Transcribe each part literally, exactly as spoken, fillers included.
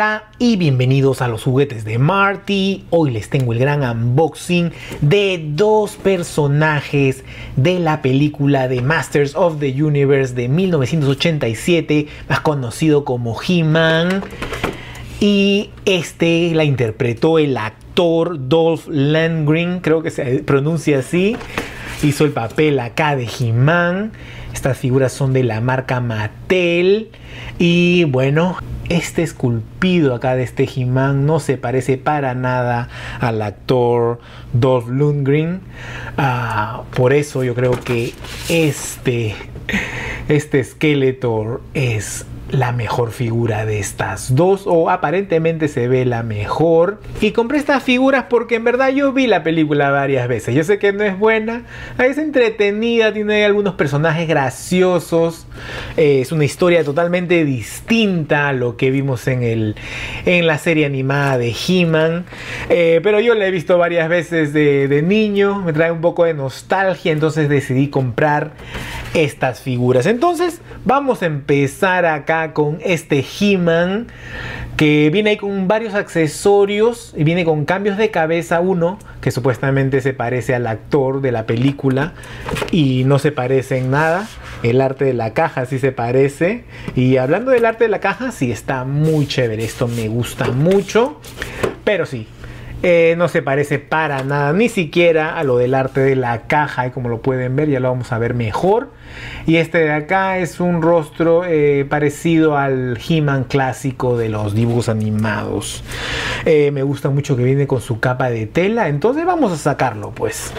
Hola y bienvenidos a los juguetes de Marty. Hoy les tengo el gran unboxing de dos personajes de la película de Masters of the Universe de mil novecientos ochenta y siete, más conocido como He-Man. Y este la interpretó el actor Dolph Lundgren, creo que se pronuncia así. Hizo el papel acá de He-Man. Estas figuras son de la marca Mattel. Y bueno, este esculpido acá de este He-Man no se parece para nada al actor Dolph Lundgren. Uh, por eso yo creo que este, este Skeletor es la mejor figura de estas dos, o aparentemente se ve la mejor. Y compré estas figuras porque en verdad yo vi la película varias veces. Yo sé que no es buena, es entretenida, tiene algunos personajes graciosos, eh, es una historia totalmente distinta a lo que vimos en, el, en la serie animada de He-Man, eh, pero yo la he visto varias veces de, de niño, me trae un poco de nostalgia, entonces decidí comprar estas figuras. Entonces vamos a empezar acá con este He-Man, que viene ahí con varios accesorios y viene con cambios de cabeza. Uno que supuestamente se parece al actor de la película y no se parece en nada. El arte de la caja sí se parece, y hablando del arte de la caja, sí está muy chévere, esto me gusta mucho, pero sí, Eh, no se parece para nada, ni siquiera a lo del arte de la caja, y como lo pueden ver ya lo vamos a ver mejor. Y este de acá es un rostro eh, parecido al He-Man clásico de los dibujos animados. Eh, me gusta mucho que viene con su capa de tela, entonces vamos a sacarlo pues.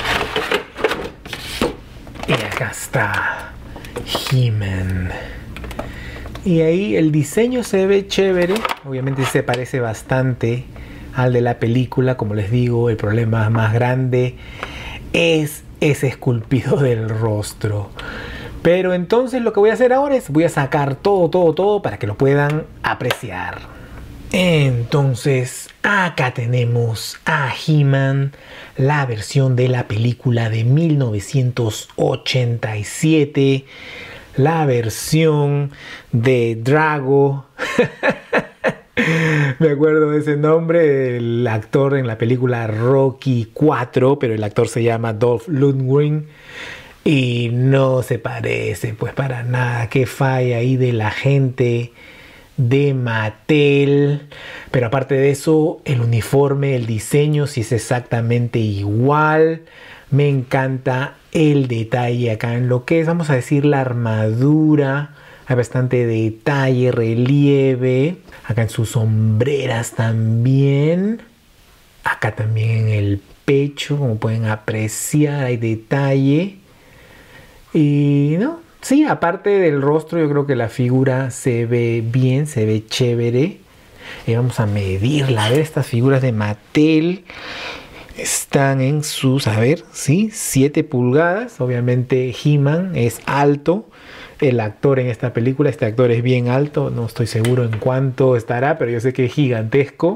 Y acá está He-Man. Y ahí el diseño se ve chévere, obviamente se parece bastante al de la película. Como les digo, el problema más grande es ese esculpido del rostro. Pero entonces lo que voy a hacer ahora es voy a sacar todo, todo, todo para que lo puedan apreciar. Entonces acá tenemos a He-Man, la versión de la película de mil novecientos ochenta y siete, la versión de Drago. Me acuerdo de ese nombre, el actor en la película Rocky cuatro, pero el actor se llama Dolph Lundgren y no se parece pues para nada. Qué falla ahí de la gente de Mattel. Pero aparte de eso, el uniforme, el diseño sí es exactamente igual. Me encanta el detalle acá en lo que es, vamos a decir, la armadura. Hay bastante detalle, relieve. Acá en sus sombreras también. Acá también en el pecho, como pueden apreciar, hay detalle. Y no, sí, aparte del rostro, yo creo que la figura se ve bien, se ve chévere. Y vamos a medirla. A ver, estas figuras de Mattel están en sus, a ver, sí, siete pulgadas. Obviamente He-Man es alto. El actor en esta película, este actor es bien alto, no estoy seguro en cuánto estará, pero yo sé que es gigantesco.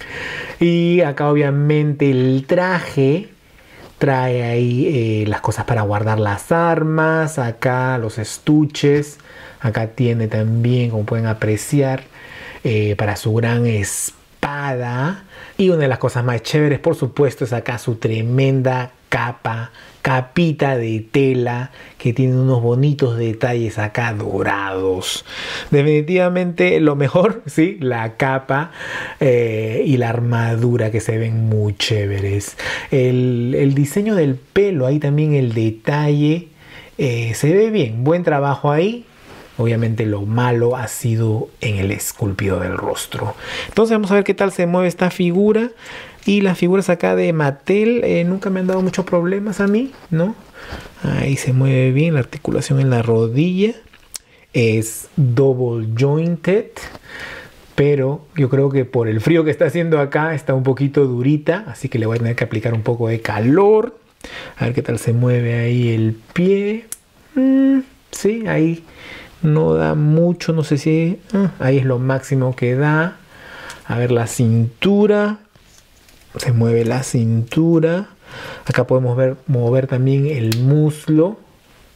Y acá obviamente el traje trae ahí eh, las cosas para guardar las armas, acá los estuches, acá tiene también, como pueden apreciar, eh, para su gran espada. Y una de las cosas más chéveres, por supuesto, es acá su tremenda capa, capita de tela, que tiene unos bonitos detalles acá dorados. Definitivamente lo mejor, sí, la capa eh, y la armadura, que se ven muy chéveres. El, el diseño del pelo, ahí también el detalle, eh, se ve bien, buen trabajo ahí. Obviamente lo malo ha sido en el esculpido del rostro. Entonces vamos a ver qué tal se mueve esta figura. Y las figuras acá de Mattel eh, nunca me han dado muchos problemas a mí, ¿no? Ahí se mueve bien, la articulación en la rodilla es double jointed, pero yo creo que por el frío que está haciendo acá está un poquito durita, así que le voy a tener que aplicar un poco de calor. A ver qué tal se mueve ahí el pie. Mm, sí, ahí no da mucho, no sé si... Ah, ahí es lo máximo que da. A ver la cintura. Se mueve la cintura. Acá podemos ver mover también el muslo.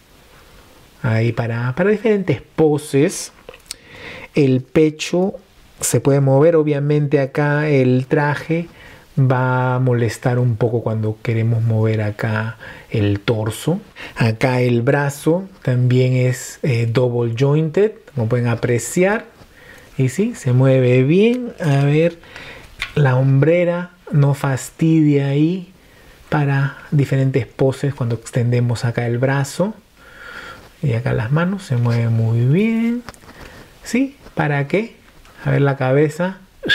Ahí para, para diferentes poses. El pecho se puede mover. Obviamente acá el traje va a molestar un poco cuando queremos mover acá el torso. Acá el brazo también es eh, double jointed, como pueden apreciar. Y sí, se mueve bien. A ver, la hombrera no fastidia ahí para diferentes poses cuando extendemos acá el brazo. Y acá las manos se mueven muy bien. ¿Sí? ¿Para qué? A ver la cabeza.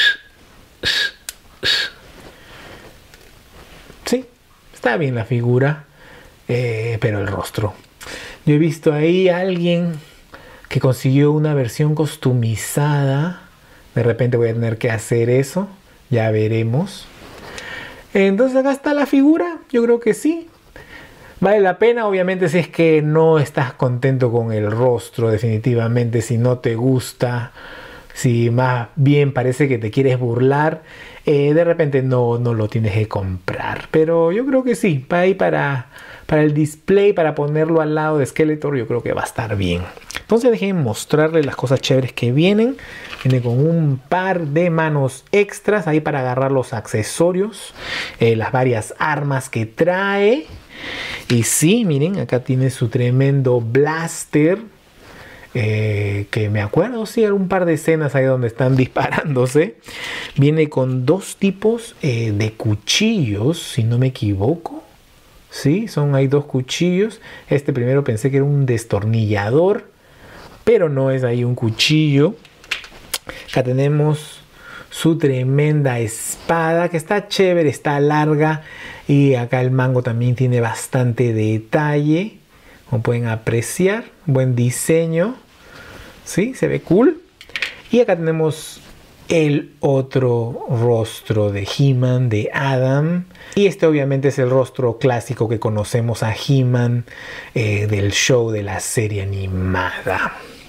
Sí, está bien la figura, eh, pero el rostro. Yo he visto ahí a alguien que consiguió una versión customizada. De repente voy a tener que hacer eso. Ya veremos. Entonces acá está la figura. Yo creo que sí. Vale la pena, obviamente, si es que no estás contento con el rostro, definitivamente, si no te gusta, si más bien parece que te quieres burlar, eh, de repente no, no lo tienes que comprar. Pero yo creo que sí, para ahí para, para el display, para ponerlo al lado de Skeletor, yo creo que va a estar bien. Entonces déjenme mostrarles las cosas chéveres que vienen. Viene con un par de manos extras ahí para agarrar los accesorios, eh, las varias armas que trae. Y sí, miren, acá tiene su tremendo blaster. Eh, que me acuerdo, sí, hay un par de escenas ahí donde están disparándose. Viene con dos tipos eh, de cuchillos, si no me equivoco. Sí, son ahí dos cuchillos. Este primero pensé que era un destornillador, pero no, es ahí un cuchillo. Acá tenemos su tremenda espada, que está chévere, está larga. Y acá el mango también tiene bastante detalle, como pueden apreciar. Buen diseño. Sí, se ve cool. Y acá tenemos el otro rostro de He-Man, de Adam. Y este obviamente es el rostro clásico que conocemos a He-Man eh, del show de la serie animada.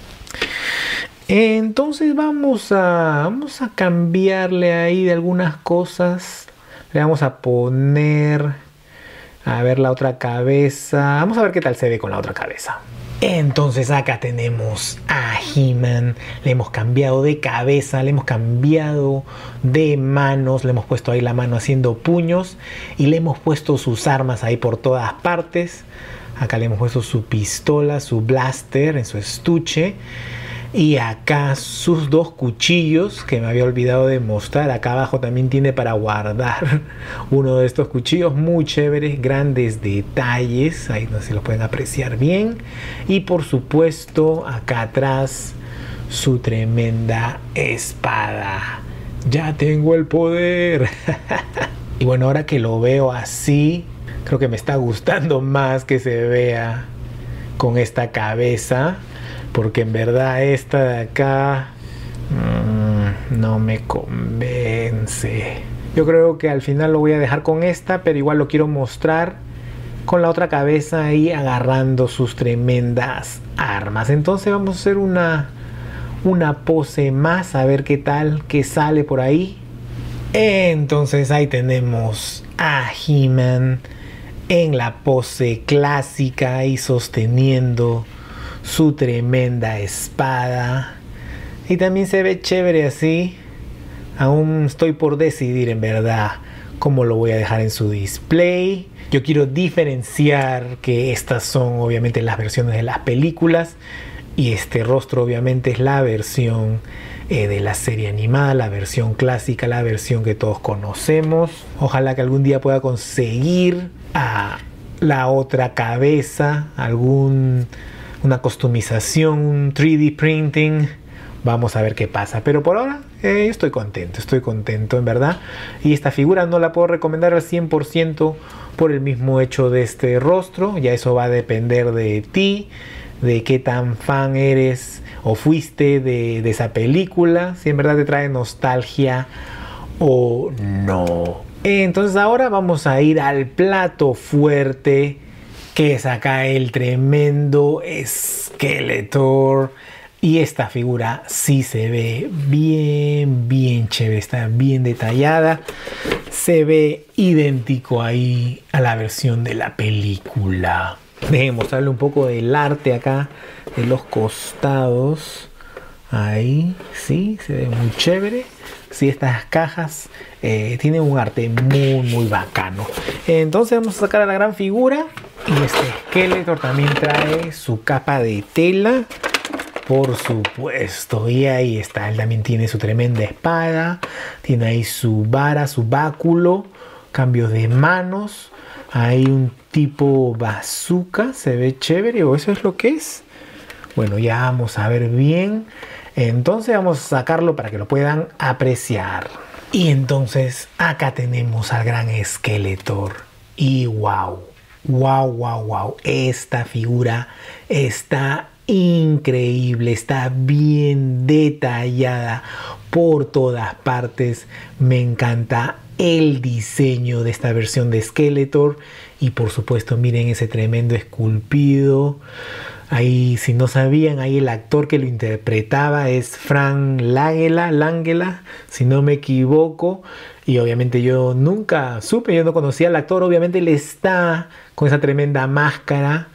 Entonces vamos a, vamos a cambiarle ahí de algunas cosas. Le vamos a poner, a ver la otra cabeza. Vamos a ver qué tal se ve con la otra cabeza. Entonces acá tenemos a He-Man. Le hemos cambiado de cabeza, le hemos cambiado de manos. Le hemos puesto ahí la mano haciendo puños. Y le hemos puesto sus armas ahí por todas partes. Acá le hemos puesto su pistola, su blaster en su estuche. Y acá sus dos cuchillos que me había olvidado de mostrar. Acá abajo también tiene para guardar uno de estos cuchillos muy chéveres, grandes detalles. Ahí no sé si lo pueden apreciar bien. Y por supuesto acá atrás su tremenda espada. Ya tengo el poder. Y bueno, ahora que lo veo así, creo que me está gustando más que se vea con esta cabeza. Porque en verdad esta de acá mmm, no me convence. Yo creo que al final lo voy a dejar con esta, pero igual lo quiero mostrar con la otra cabeza ahí agarrando sus tremendas armas. Entonces vamos a hacer una, una pose más, a ver qué tal, qué sale por ahí. Entonces ahí tenemos a He-Man en la pose clásica y sosteniendo su tremenda espada. Y también se ve chévere así. Aún estoy por decidir en verdad cómo lo voy a dejar en su display. Yo quiero diferenciar que estas son obviamente las versiones de las películas. Y este rostro obviamente es la versión eh, de la serie animada, la versión clásica, la versión que todos conocemos. Ojalá que algún día pueda conseguir a la otra cabeza, algún... una customización, un tres D printing. Vamos a ver qué pasa. Pero por ahora eh, estoy contento, estoy contento en verdad. Y esta figura no la puedo recomendar al cien por ciento por el mismo hecho de este rostro. Ya eso va a depender de ti, de qué tan fan eres o fuiste de, de esa película. Si en verdad te trae nostalgia o no. Entonces ahora vamos a ir al plato fuerte, que es acá el tremendo Skeletor. Y esta figura sí se ve bien, bien chévere. Está bien detallada. Se ve idéntico ahí a la versión de la película. Déjenme mostrarle un poco del arte acá de los costados. Ahí, sí, se ve muy chévere. Sí, estas cajas eh, tienen un arte muy, muy bacano. Entonces vamos a sacar a la gran figura. Y este Skeletor también trae su capa de tela, por supuesto. Y ahí está, él también tiene su tremenda espada. Tiene ahí su vara, su báculo, cambios de manos. Hay un tipo bazooka, se ve chévere, o eso es lo que es. Bueno, ya vamos a ver bien. Entonces vamos a sacarlo para que lo puedan apreciar. Y entonces acá tenemos al gran Skeletor. Y wow, wow, wow, wow. Esta figura está increíble, está bien detallada por todas partes. Me encanta el diseño de esta versión de Skeletor. Y por supuesto, miren ese tremendo esculpido. Ahí, si no sabían, ahí el actor que lo interpretaba es Frank Langella, Langella, si no me equivoco. Y obviamente yo nunca supe, yo no conocía al actor. Obviamente él está con esa tremenda máscara.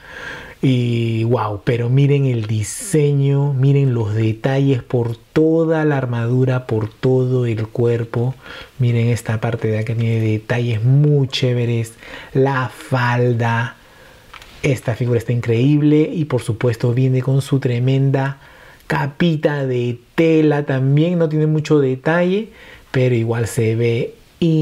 Y wow, pero miren el diseño, miren los detalles por toda la armadura, por todo el cuerpo. Miren esta parte de acá, tiene detalles muy chéveres. La falda. Esta figura está increíble y por supuesto viene con su tremenda capita de tela también. No tiene mucho detalle, pero igual se ve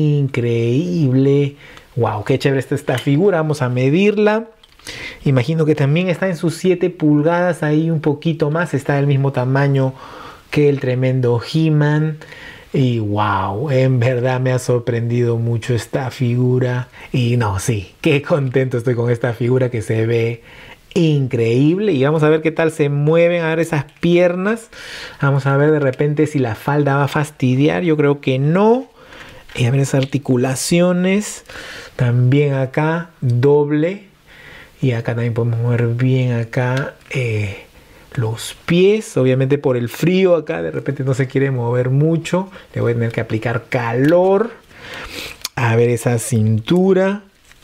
increíble. Wow, qué chévere está esta figura. Vamos a medirla. Imagino que también está en sus siete pulgadas, ahí un poquito más. Está del mismo tamaño que el tremendo He-Man. Y wow, en verdad me ha sorprendido mucho esta figura. Y no, sí, qué contento estoy con esta figura que se ve increíble. Y vamos a ver qué tal se mueven, a ver esas piernas. Vamos a ver de repente si la falda va a fastidiar. Yo creo que no. Y a ver esas articulaciones. También acá doble. Y acá también podemos mover bien acá eh, los pies. Obviamente por el frío acá de repente no se quiere mover mucho. Le voy a tener que aplicar calor. A ver esa cintura.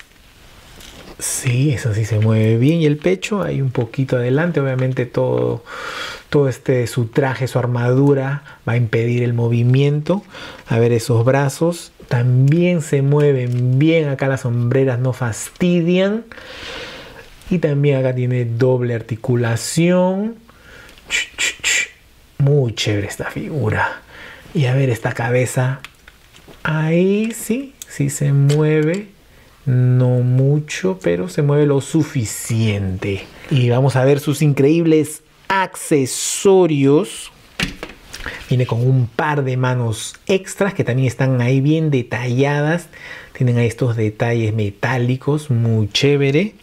Sí, eso sí se mueve bien. Y el pecho ahí un poquito adelante. Obviamente todo, todo este, su traje, su armadura va a impedir el movimiento. A ver esos brazos. También se mueven bien. Acá las sombreras no fastidian. Y también acá tiene doble articulación. Muy chévere esta figura. Y a ver esta cabeza. Ahí sí, sí se mueve. No mucho, pero se mueve lo suficiente. Y vamos a ver sus increíbles accesorios. Viene con un par de manos extras que también están ahí bien detalladas. Tienen ahí estos detalles metálicos, muy chévere.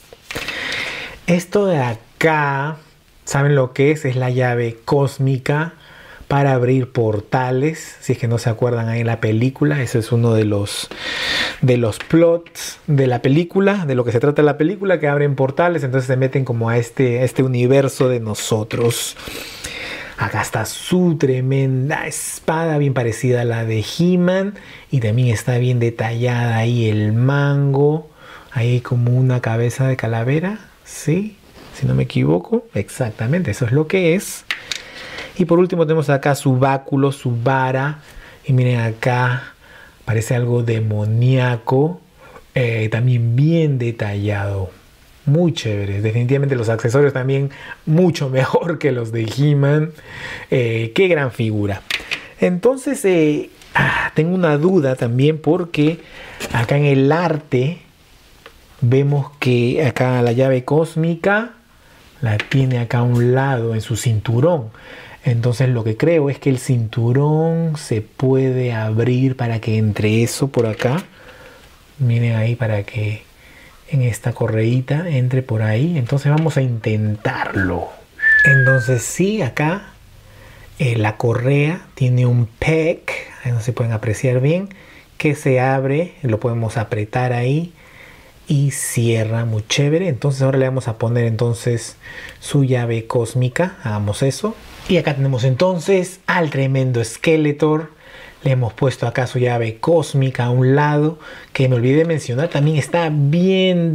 Esto de acá, ¿saben lo que es? Es la llave cósmica para abrir portales. Si es que no se acuerdan ahí en la película, ese es uno de los, de los plots de la película, de lo que se trata la película, que abren portales, entonces se meten como a este, a este universo de nosotros. Acá está su tremenda espada, bien parecida a la de He-Man, y también está bien detallada ahí el mango, ahí como una cabeza de calavera. Sí, si no me equivoco, exactamente, eso es lo que es. Y por último tenemos acá su báculo, su vara. Y miren acá, parece algo demoníaco, eh, también bien detallado. Muy chévere, definitivamente los accesorios también mucho mejor que los de He-Man. Eh, qué gran figura. Entonces, eh, ah, tengo una duda también porque acá en el arte vemos que acá la llave cósmica la tiene acá a un lado en su cinturón. Entonces lo que creo es que el cinturón se puede abrir para que entre eso por acá. Miren ahí, para que en esta correíta entre por ahí. Entonces vamos a intentarlo. Entonces sí, acá eh, la correa tiene un peg, ahí no se pueden apreciar bien, que se abre, lo podemos apretar ahí y cierra muy chévere. Entonces ahora le vamos a poner entonces su llave cósmica. Hagamos eso. Y acá tenemos entonces al tremendo Skeletor. Le hemos puesto acá su llave cósmica a un lado, que me olvidé de mencionar, también está bien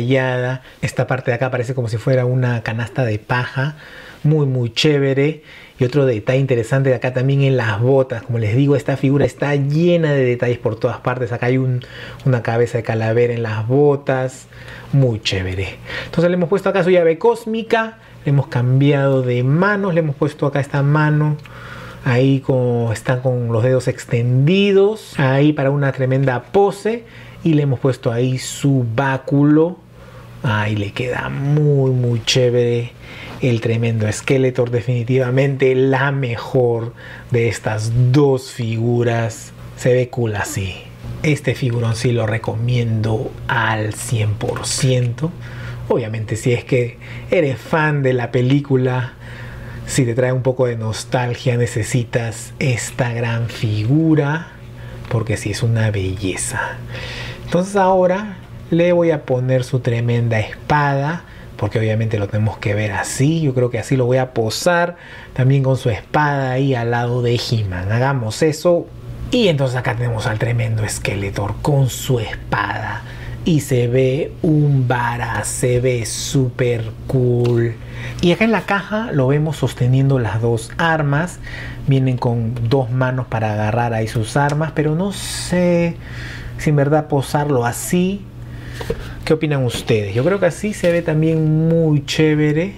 detallada. Esta parte de acá parece como si fuera una canasta de paja, muy muy chévere. Y otro detalle interesante de acá también en las botas. Como les digo, esta figura está llena de detalles por todas partes. Acá hay un, una cabeza de calavera en las botas. Muy chévere. Entonces le hemos puesto acá su llave cósmica. Le hemos cambiado de manos. Le hemos puesto acá esta mano. Ahí como están con los dedos extendidos. Ahí para una tremenda pose. Y le hemos puesto ahí su báculo. Ahí le queda muy muy chévere el tremendo Skeletor. Definitivamente la mejor de estas dos figuras. Se ve cool así. Este figurón sí lo recomiendo al cien por ciento. Obviamente si es que eres fan de la película, si te trae un poco de nostalgia, necesitas esta gran figura, porque sí es una belleza. Entonces ahora le voy a poner su tremenda espada, porque obviamente lo tenemos que ver así. Yo creo que así lo voy a posar, también con su espada ahí al lado de He-Man. Hagamos eso. Y entonces acá tenemos al tremendo Skeletor con su espada. Y se ve un vara, se ve súper cool. Y acá en la caja lo vemos sosteniendo las dos armas. Vienen con dos manos para agarrar ahí sus armas, pero no sé si en verdad posarlo así. ¿Qué opinan ustedes? Yo creo que así se ve también muy chévere.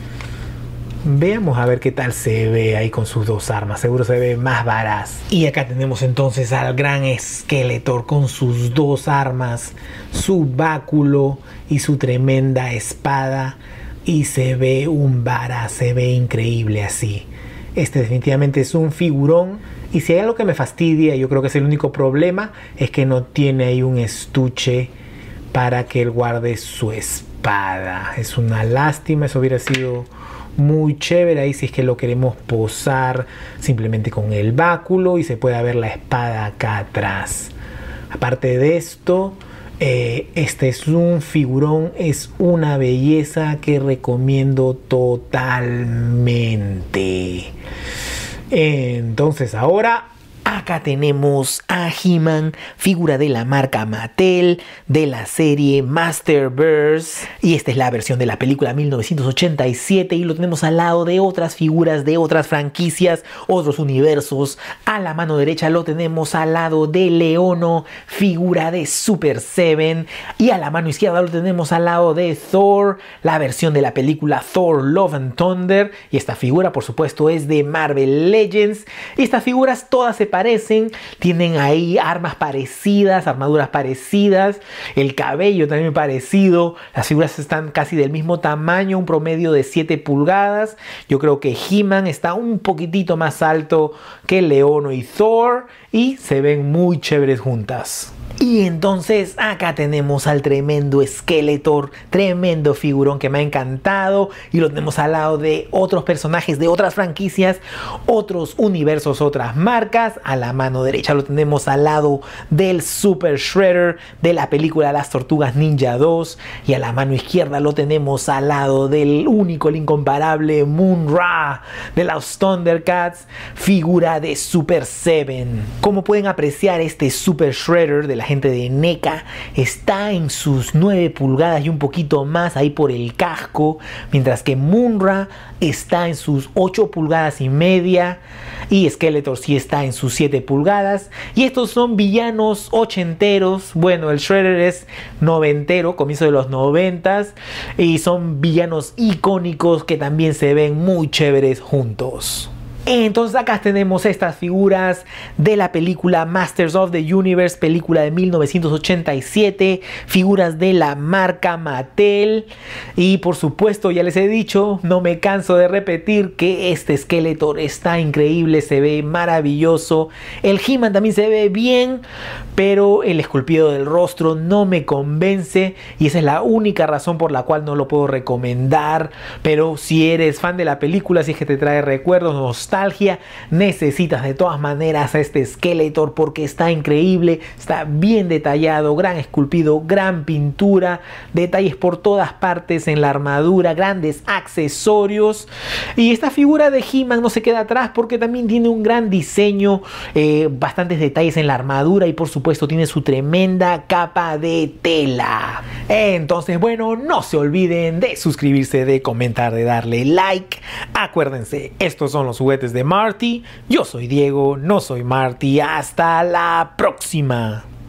Veamos a ver qué tal se ve ahí con sus dos armas. Seguro se ve más varaz. Y acá tenemos entonces al gran Skeletor con sus dos armas, su báculo y su tremenda espada. Y se ve un varaz, se ve increíble así. Este definitivamente es un figurón. Y si hay algo que me fastidia, yo creo que es el único problema, es que no tiene ahí un estuche para que él guarde su espada. Es una lástima, eso hubiera sido muy chévere ahí si es que lo queremos posar simplemente con el báculo y se puede ver la espada acá atrás. Aparte de esto, eh, este es un figurón, es una belleza que recomiendo totalmente. Entonces ahora acá tenemos a He-Man, figura de la marca Mattel, de la serie Masterverse. Y esta es la versión de la película mil novecientos ochenta y siete. Y lo tenemos al lado de otras figuras de otras franquicias, otros universos. A la mano derecha lo tenemos al lado de Leono, figura de Super Seven. Y a la mano izquierda lo tenemos al lado de Thor, la versión de la película Thor Love and Thunder. Y esta figura, por supuesto, es de Marvel Legends. Y estas figuras todas se parecen, tienen ahí armas parecidas, armaduras parecidas, el cabello también parecido, las figuras están casi del mismo tamaño, un promedio de siete pulgadas. Yo creo que He-Man está un poquitito más alto que Leono y Thor y se ven muy chéveres juntas. Y entonces acá tenemos al tremendo Skeletor, tremendo figurón que me ha encantado, y lo tenemos al lado de otros personajes de otras franquicias, otros universos, otras marcas. A la mano derecha lo tenemos al lado del Super Shredder de la película Las Tortugas Ninja dos, y a la mano izquierda lo tenemos al lado del único, el incomparable Moon-Ra de los Thundercats, figura de Super Seven. Como pueden apreciar, este Super Shredder de la gente de NECA está en sus nueve pulgadas y un poquito más ahí por el casco, mientras que Moon-Ra está en sus ocho pulgadas y media y Skeletor sí está en sus siete pulgadas. Y estos son villanos ochenteros. Bueno, el Shredder es noventero, comienzo de los noventas, y son villanos icónicos que también se ven muy chéveres juntos. Entonces acá tenemos estas figuras de la película Masters of the Universe, película de mil novecientos ochenta y siete, figuras de la marca Mattel. Y por supuesto, ya les he dicho, no me canso de repetir que este Skeletor está increíble, se ve maravilloso. El He-Man también se ve bien, pero el esculpido del rostro no me convence, y esa es la única razón por la cual no lo puedo recomendar. Pero si eres fan de la película, si es que te trae recuerdos, nostalgia, necesitas de todas maneras a este Skeletor porque está increíble, está bien detallado, gran esculpido, gran pintura, detalles por todas partes en la armadura, grandes accesorios. Y esta figura de He-Man no se queda atrás porque también tiene un gran diseño, eh, bastantes detalles en la armadura y por supuesto tiene su tremenda capa de tela. Entonces, bueno, no se olviden de suscribirse, de comentar, de darle like. Acuérdense, estos son los juguetes de Marty. Yo soy Diego, no soy Marty. Hasta la próxima.